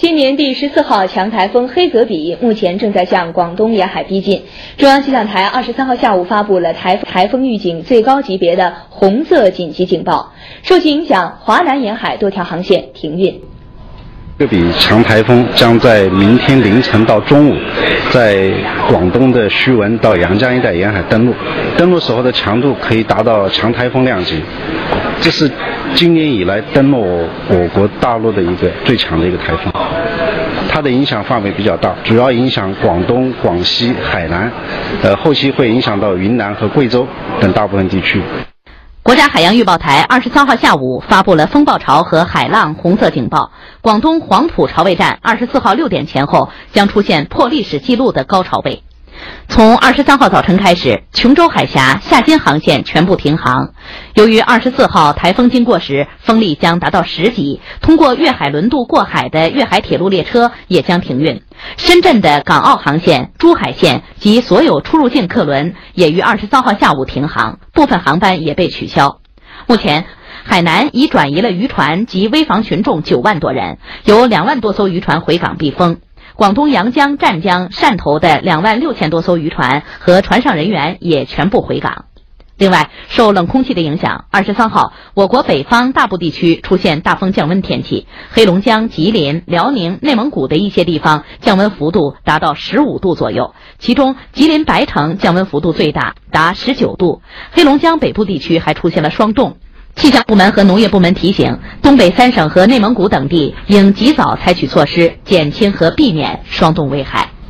今年第14号强台风黑泽比目前正在向广东沿海逼近。中央气象台23号下午发布了台风预警最高级别的红色紧急警报，受其影响，华南沿海多条航线停运。 这笔强台风将在明天凌晨到中午，在广东的徐闻到阳江一带沿海登陆。登陆时候的强度可以达到强台风量级，这是今年以来登陆我国大陆的一个最强的一个台风。它的影响范围比较大，主要影响广东、广西、海南，后期会影响到云南和贵州等大部分地区。 国家海洋预报台23号下午发布了风暴潮和海浪红色警报，广东黄埔潮位站24号6点前后将出现破历史记录的高潮位。从23号早晨开始，琼州海峡下金航线全部停航。由于24号台风经过时风力将达到10级，通过粤海轮渡过海的粤海铁路列车也将停运。深圳的港澳航线、珠海线及所有出入境客轮也于23号下午停航，部分航班也被取消。目前，海南已转移了渔船及危防群众9万多人，有2万多艘渔船回港避风。广东阳江、湛江、汕头的2万6千多艘渔船和船上人员也全部回港。另外，受冷空气的影响，23号我国北方大部地区出现大风降温天气，黑龙江、吉林、辽宁、内蒙古的一些地方降温幅度达到15度左右，其中吉林白城降温幅度最大，达19度，黑龙江北部地区还出现了霜冻。气象部门和农业部门提醒，东北3省和内蒙古等地应及早采取措施，减轻和避免霜冻危害。